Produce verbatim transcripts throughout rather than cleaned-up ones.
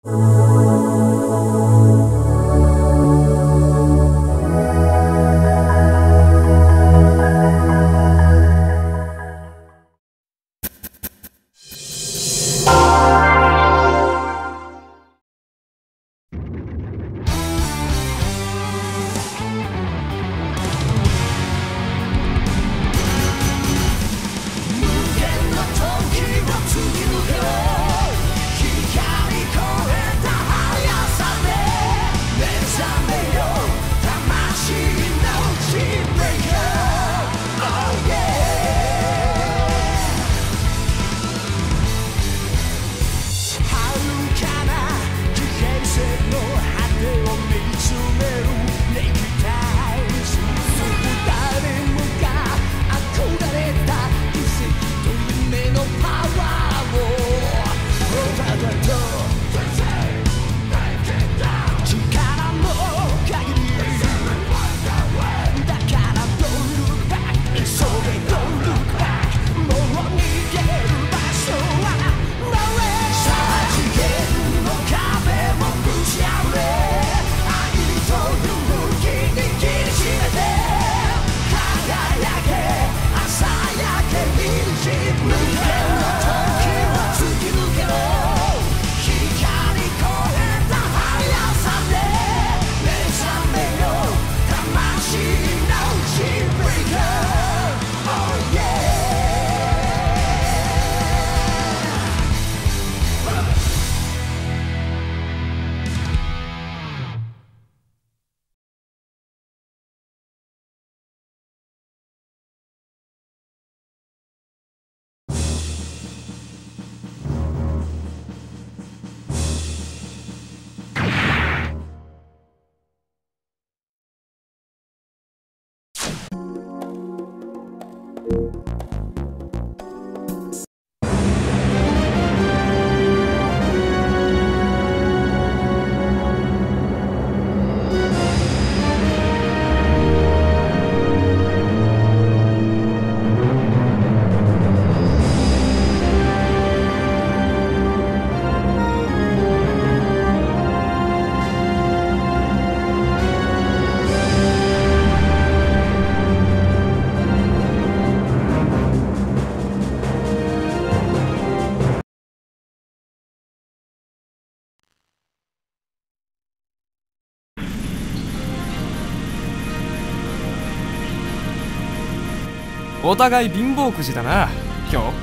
お互い貧乏くじだな今日。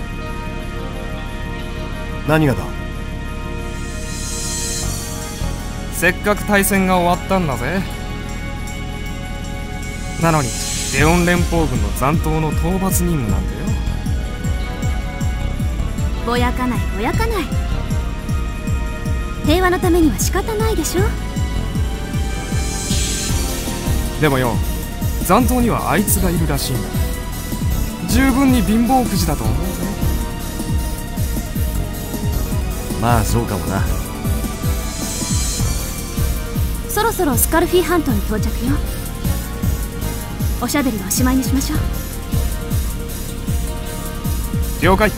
何がだ。 せっかく対戦が終わったんだぜ。なのにレオン連邦軍の残党の討伐任務なんだよ。 ぼやかないぼやかない。平和のためには仕方ないでしょ。 でもよ、残党にはあいつがいるらしいんだ。十分に貧乏くじだと思うぜ。 まあそうかもな。 そろそろスカルフィー半島に到着よ。おしゃべりはおしまいにしましょう。 了解。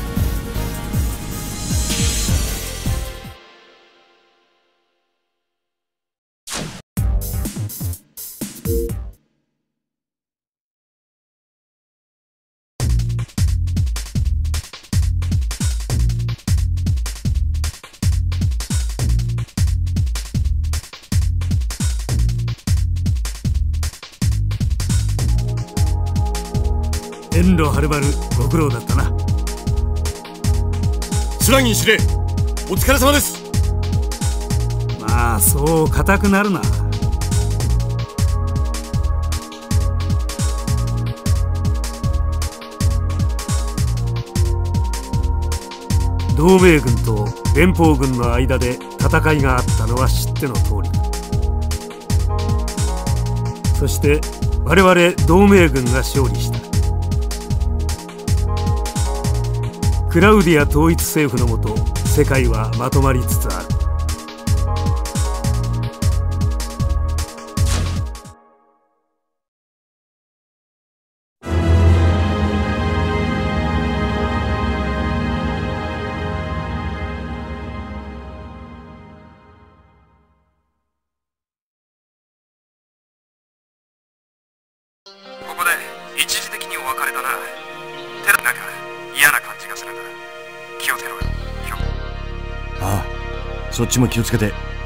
遠路はるばるご苦労だったな。 スラギン司令、お疲れ様です。 まあそう固くなるな。同盟軍と連邦軍の間で戦いがあったのは知っての通り。そして我々同盟軍が勝利した。クラウディア統一政府のもと、世界はまとまりつつある。 別れたな。てなんか嫌な感じがするんだ。気をつけろよ、ヒロ。 ああ、そっちも気をつけて。